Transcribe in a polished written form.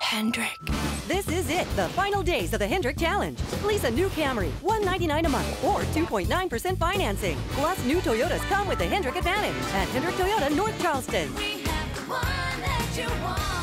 Hendrick. This is it, the final days of the Hendrick Challenge. Lease a new Camry, $199 a month, or 2.9% financing. Plus, new Toyotas come with the Hendrick Advantage at Hendrick Toyota, North Charleston. We have the one that you want.